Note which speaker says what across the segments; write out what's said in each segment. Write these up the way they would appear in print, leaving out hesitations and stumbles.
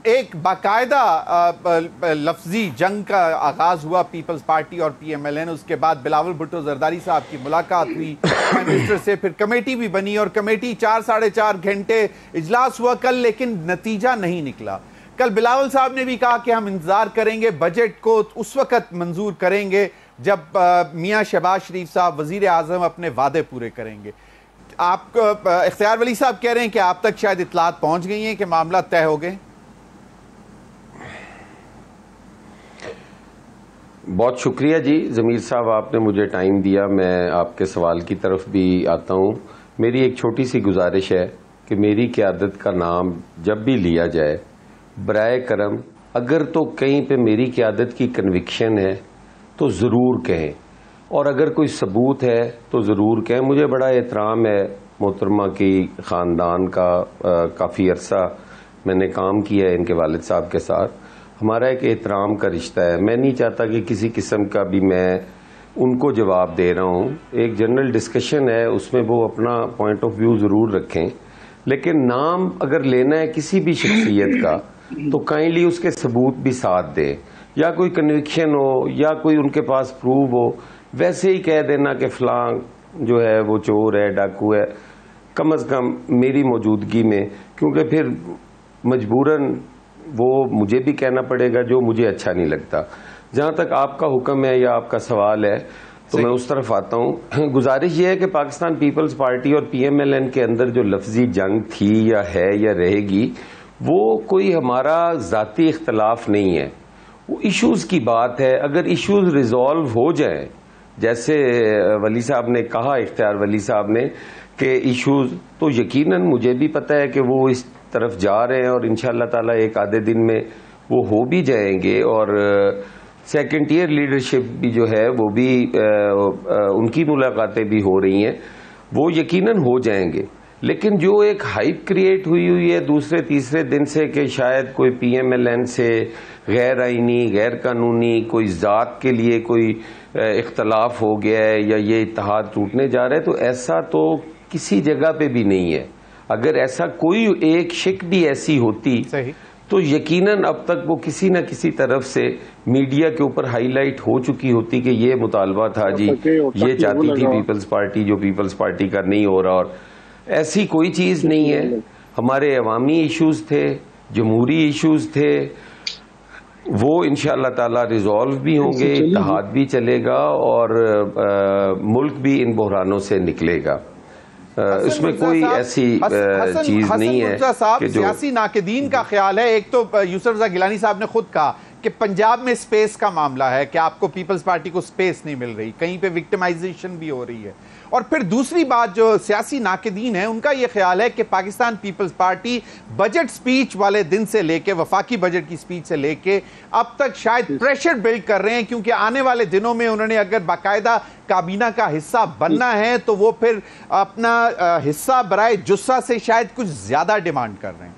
Speaker 1: ایک باقاعدہ لفظی جنگ کا آغاز ہوا پیپلز پارٹی اور پی ایم ایل این. اس کے بعد بلاول بھٹو زرداری صاحب کی ملاقات ہوئی پرائم منسٹر سے, پھر کمیٹی بھی بنی اور کمیٹی 4-4.5 گھنٹے اجلاس ہوا کل, لیکن نتیجہ نہیں نکلا. کل بلاول صاحب نے بھی کہا کہ ہم انتظار کریں گے, بجٹ کو اس وقت منظور کریں گے جب میاں شہباز شریف صاحب وزیر اعظم اپنے وعدے پورے کریں گے. آپ اختیار ولی صاحب کہہ رہے ہیں کہ آپ تک شاید اطلاعات پہنچ گئی ہیں کہ معاملہ طے ہو گئے.
Speaker 2: بہت شکریہ جی ضمیر صاحب, آپ نے مجھے ٹائم دیا. میں آپ کے سوال کی طرف بھی آتا ہوں. میری ایک چھوٹی سی گزارش ہے کہ میری قیادت کا نام جب بھی لیا جائے برائے کرم اگر تو کہیں پہ میری قیادت کی کنوکشن ہے تو ضرور کہیں, اور اگر کوئی ثبوت ہے تو ضرور کہیں. مجھے بڑا احترام ہے محترمہ کی خاندان کا, کافی عرصہ میں نے کام کیا ہے ان کے والد صاحب کے ساتھ. ہمارا ایک احترام کا رشتہ ہے. میں نہیں چاہتا کہ کسی قسم کا بھی میں ان کو جواب دے رہا ہوں. ایک جنرل ڈسکشن ہے, اس میں وہ اپنا پوائنٹ آف ویو ضرور رکھیں, لیکن نام اگر لینا ہے کسی بھی شخصیت کا تو کائنڈلی اس کے ثبوت بھی ساتھ دیں, یا کوئی کنوکشن ہو یا کوئی ان کے پاس پروف ہو. ویسے ہی کہہ دینا کہ فلاں جو ہے وہ چور ہے, ڈاکو ہے, کم از کم میری موجودگی میں, کیونکہ پھر مجبوراً وہ مجھے بھی کہنا پڑے گا جو مجھے اچھا نہیں لگتا. جہاں تک آپ کا حکم ہے یا آپ کا سوال ہے تو میں اس طرف آتا ہوں. گزارش یہ ہے کہ پاکستان پیپلز پارٹی اور پی ایم ایل این کے اندر جو لفظی جنگ تھی یا ہے یا رہے گی, وہ کوئی ہمارا ذاتی اختلاف نہیں ہے, وہ ایشوز کی بات ہے. اگر ایشوز ریزالو ہو جائیں, جیسے ولی صاحب نے کہا, اختیار ولی صاحب نے, کہ ایشوز, تو یقیناً مجھے بھی پتہ ہے کہ وہ اس طرف جا رہے ہیں اور انشاءاللہ تعالی ایک آدھے دن میں وہ ہو بھی جائیں گے. اور سیکنڈ ٹیئر لیڈرشپ بھی جو ہے وہ بھی ان کی ملاقاتیں بھی ہو رہی ہیں, وہ یقیناً ہو جائیں گے. لیکن جو ایک ہائپ کریٹ ہوئی ہے دوسرے تیسرے دن سے کہ شاید کوئی پی ایم ایل این سے غیر آئینی غیر قانونی کوئی ذات کے لیے کوئی اختلاف ہو گیا ہے یا یہ اتحاد ٹوٹنے جا رہا ہے, تو ایسا تو کسی جگہ پہ بھی نہیں ہے. اگر ایسا کوئی ایک شک بھی ایسی ہوتی تو یقیناً اب تک وہ کسی نہ کسی طرف سے میڈیا کے اوپر ہائی لائٹ ہو چکی ہوتی کہ یہ مطالبہ تھا جی, یہ چاہتی تھی پیپلز پارٹی, جو پیپلز پارٹی کا نہیں ہو رہا. اور ایسی کوئی چیز نہیں ہے. ہمارے عوامی ایشوز تھے, جمہوری ایشوز تھے, وہ انشاءاللہ تعالی ریزالو بھی ہوں گے, اتحاد بھی چلے گا اور ملک بھی ان بحرانوں سے نکلے گا. اس میں کوئی ایسی چیز نہیں ہے کہ جو
Speaker 1: سیاسی ناقدین کا خیال ہے. ایک تو یوسف رضا گیلانی صاحب نے خود کہا کہ پنجاب میں سپیس کا معاملہ ہے کہ آپ کو پیپلز پارٹی کو سپیس نہیں مل رہی, کہیں پہ وکٹمائزیشن بھی ہو رہی ہے. اور پھر دوسری بات جو سیاسی ناقدین ہیں ان کا یہ خیال ہے کہ Pakistan Peoples Party budget speech والے دن سے لے کے, وفاقی بجٹ کی سپیچ سے لے کے اب تک شاید پریشر بلڈ کر رہے ہیں, کیونکہ آنے والے دنوں میں انہوں نے اگر باقاعدہ کابینہ کا حصہ بننا ہے تو وہ پھر اپنا حصہ برائے جسہ سے شاید کچھ زیادہ ڈیمانڈ کر رہے ہیں.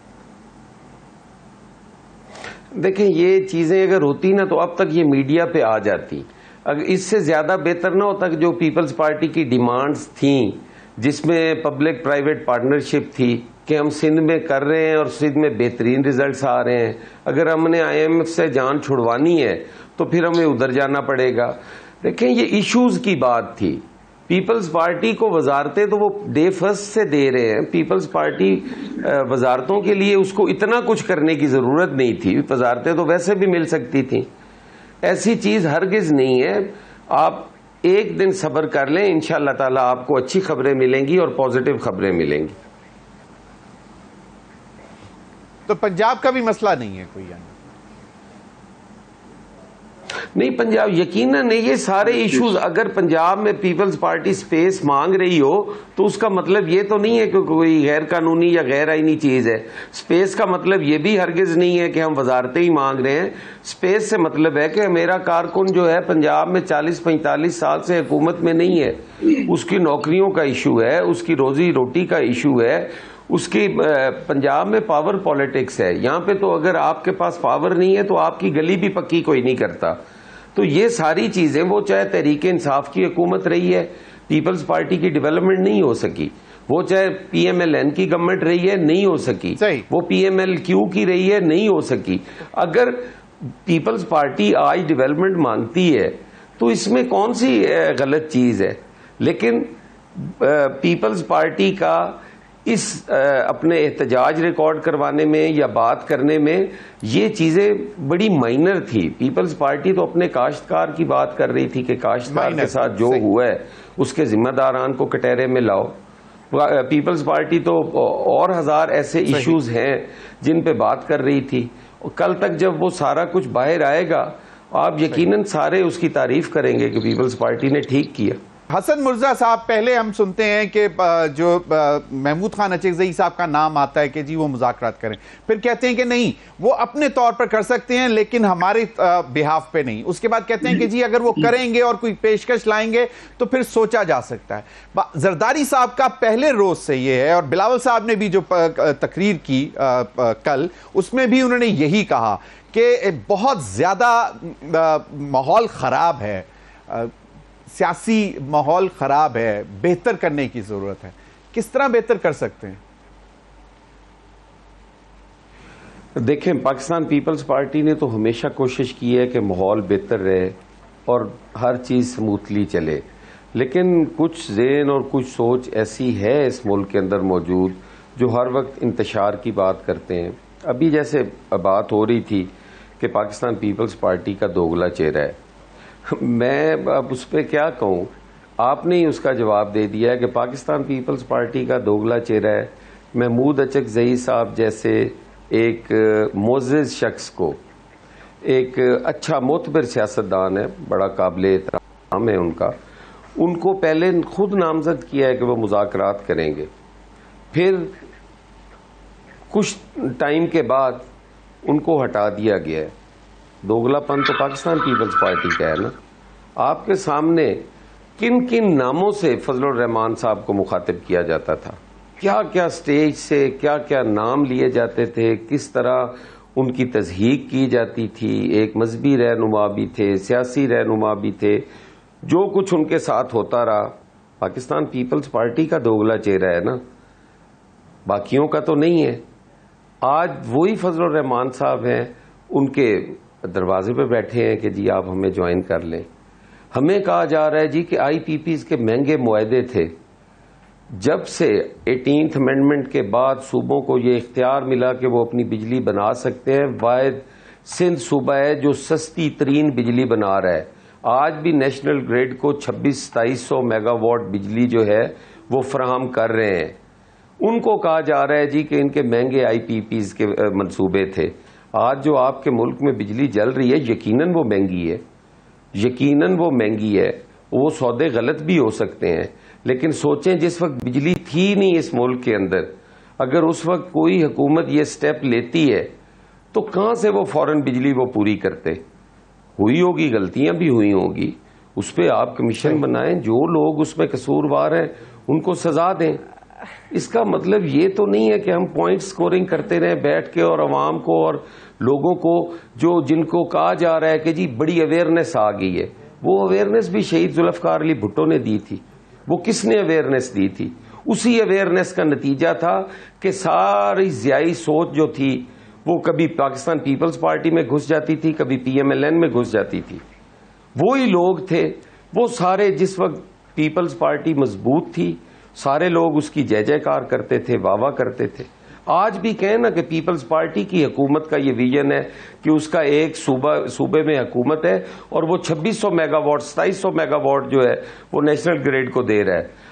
Speaker 2: دیکھیں یہ چیزیں اگر ہوتی نا تو اب تک یہ میڈیا پہ آ جاتی. اگر اس سے زیادہ بہتر نہ ہوتا کہ جو پیپلز پارٹی کی ڈیمانڈز تھیں جس میں پبلک پرائیویٹ پارٹنرشپ تھی کہ ہم سندھ میں کر رہے ہیں اور سندھ میں بہترین ریزلٹس آ رہے ہیں, اگر ہم نے آئی ایم ایف سے جان چھڑوانی ہے تو پھر ہمیں ادھر جانا پڑے گا. دیکھیں یہ ایشوز کی بات تھی. پیپلز پارٹی کو وزارتیں تو وہ ڈے فرسٹ سے دے رہے ہیں. پیپلز پارٹی وزارتوں کے لیے اس کو اتنا کچھ کرنے کی ضرورت نہیں تھی, وزارتیں تو ویسے بھی مل سکتی تھیں. ایسی چیز ہرگز نہیں ہے. آپ ایک دن صبر کر لیں, انشاءاللہ تعالی آپ کو اچھی خبریں ملیں گی اور پازیٹیو خبریں ملیں گی.
Speaker 1: تو پنجاب کا بھی مسئلہ نہیں ہے کوئی؟
Speaker 2: نہیں, پنجاب یقیناً نہیں. یہ سارے ایشوز اگر پنجاب میں پیپلز پارٹی سپیس مانگ رہی ہو تو اس کا مطلب یہ تو نہیں ہے کہ کوئی غیر قانونی یا غیر آئینی چیز ہے. سپیس کا مطلب یہ بھی ہرگز نہیں ہے کہ ہم وزارتیں ہی مانگ رہے ہیں. سپیس سے مطلب ہے کہ میرا کارکن جو ہے پنجاب میں 40-45 سال سے حکومت میں نہیں ہے, اس کی نوکریوں کا ایشو ہے, اس کی روزی روٹی کا ایشو ہے, اس کی پنجاب میں پاور پالیٹکس ہے. یہاں پہ تو اگر آپ کے پاس پاور نہیں ہے تو آپ کی گلی بھی پکی کوئی نہیں کرتا. تو یہ ساری چیزیں, وہ چاہے تحریک انصاف کی حکومت رہی ہے, پیپلز پارٹی کی ڈیولپمنٹ نہیں ہو سکی. وہ چاہے پی ایم ایل این کی گورنمنٹ رہی ہے, نہیں ہو سکی. وہ پی ایم ایل کیو کی رہی ہے, نہیں ہو سکی. اگر پیپلز پارٹی آج ڈیولپمنٹ مانگتی ہے تو اس میں کون سی غلط چیز ہے؟ لیکن پیپلز پارٹی کا اس اپنے احتجاج ریکارڈ کروانے میں یا بات کرنے میں یہ چیزیں بڑی مائنر تھی. پیپلز پارٹی تو اپنے کاشتکار کی بات کر رہی تھی کہ کاشتکار کے ساتھ جو ہوا ہے اس کے ذمہ داران کو کٹہرے میں لاؤ. پیپلز پارٹی تو اور ہزار ایسے ایشوز ہیں جن پہ بات کر رہی تھی. کل تک جب وہ سارا کچھ باہر آئے گا آپ یقیناً سارے اس کی تعریف کریں گے کہ پیپلز پارٹی نے ٹھیک کیا.
Speaker 1: حسن مرزا صاحب, پہلے ہم سنتے ہیں کہ جو محمود خان اچکزئی صاحب کا نام آتا ہے کہ جی وہ مذاکرات کریں, پھر کہتے ہیں کہ نہیں وہ اپنے طور پر کر سکتے ہیں لیکن ہمارے بہاف پہ نہیں. اس کے بعد کہتے ہیں کہ جی اگر وہ کریں گے اور کوئی پیشکش لائیں گے تو پھر سوچا جا سکتا ہے. زرداری صاحب کا پہلے روز سے یہ ہے, اور بلاول صاحب نے بھی جو تقریر کی کل, اس میں بھی انہوں نے یہی کہا کہ بہت زیادہ ماحول خراب ہے, سیاسی ماحول خراب ہے, بہتر کرنے کی ضرورت ہے. کس طرح بہتر کر سکتے ہیں؟
Speaker 2: دیکھیں, پاکستان پیپلز پارٹی نے تو ہمیشہ کوشش کی ہے کہ ماحول بہتر رہے اور ہر چیز سموتھلی چلے, لیکن کچھ ذہن اور کچھ سوچ ایسی ہے اس ملک کے اندر موجود جو ہر وقت انتشار کی بات کرتے ہیں. ابھی جیسے بات ہو رہی تھی کہ پاکستان پیپلز پارٹی کا دوگلا چہرہ ہے, میں اب اس پہ کیا کہوں. آپ نے ہی اس کا جواب دے دیا ہے کہ پاکستان پیپلز پارٹی کا دوگلا چہرہ ہے. محمود اچکزئی صاحب جیسے ایک معزز شخص کو, ایک اچھا معتبر سیاستدان ہے, بڑا قابل احترام ہے ان کو پہلے خود نامزد کیا ہے کہ وہ مذاکرات کریں گے, پھر کچھ ٹائم کے بعد ان کو ہٹا دیا گیا ہے. دوگلا پن تو پاکستان پیپلز پارٹی کا ہے نا. آپ کے سامنے کن کن ناموں سے فضل الرحمان صاحب کو مخاطب کیا جاتا تھا, کیا کیا سٹیج سے کیا کیا نام لیے جاتے تھے, کس طرح ان کی تضحیق کی جاتی تھی. ایک مذہبی رہنما بھی تھے, سیاسی رہنما بھی تھے, جو کچھ ان کے ساتھ ہوتا رہا. پاکستان پیپلز پارٹی کا دوگلا چہرہ ہے نا, باقیوں کا تو نہیں ہے. آج وہی فضل الرحمان صاحب ہیں, ان کے دروازے پہ بیٹھے ہیں کہ جی آپ ہمیں جوائن کر لیں. ہمیں کہا جا رہا ہے جی کہ آئی پی پیز کے مہنگے معاہدے تھے. جب سے 18th امینڈمنٹ کے بعد صوبوں کو یہ اختیار ملا کہ وہ اپنی بجلی بنا سکتے ہیں, واحد سندھ صوبہ ہے جو سستی ترین بجلی بنا رہا ہے. آج بھی نیشنل گریڈ کو 2600-2700 میگا واٹ بجلی جو ہے وہ فراہم کر رہے ہیں. ان کو کہا جا رہا ہے جی کہ ان کے مہنگے آئی پی پیز کے منصوبے تھے. آج جو آپ کے ملک میں بجلی جل رہی ہے یقیناً وہ مہنگی ہے, یقیناً وہ مہنگی ہے. وہ سودے غلط بھی ہو سکتے ہیں, لیکن سوچیں جس وقت بجلی تھی نہیں اس ملک کے اندر, اگر اس وقت کوئی حکومت یہ سٹیپ لیتی ہے تو کہاں سے وہ فوراً بجلی وہ پوری کرتے. ہوئی ہوگی, غلطیاں بھی ہوئی ہوں گی, اس پہ آپ کمیشن بنائیں, جو لوگ اس میں قصوروار ہیں ان کو سزا دیں. اس کا مطلب یہ تو نہیں ہے کہ ہم پوائنٹ سکورنگ کرتے رہیں بیٹھ کے, اور عوام کو اور لوگوں کو جن کو کہا جا رہا ہے کہ جی بڑی اویئرنیس آ گئی ہے. وہ اویئرنیس بھی شہید ذوالفقار علی بھٹو نے دی تھی. وہ کس نے اویئرنیس دی تھی؟ اسی اویئرنیس کا نتیجہ تھا کہ ساری ضیائی سوچ جو تھی وہ کبھی پاکستان پیپلز پارٹی میں گھس جاتی تھی, کبھی پی ایم ایل این میں گھس جاتی تھی. وہی لوگ تھے وہ سارے, جس وقت پیپلز پارٹی مضبوط تھی سارے لوگ اس کی جے جے کار کرتے تھے, واہ واہ کرتے تھے. آج بھی کہیں نا کہ پیپلز پارٹی کی حکومت کا یہ ویژن ہے کہ اس کا ایک صوبے میں حکومت ہے اور وہ 2600 میگا واٹ 2700 میگا واٹ جو ہے وہ نیشنل گریڈ کو دے رہا ہے.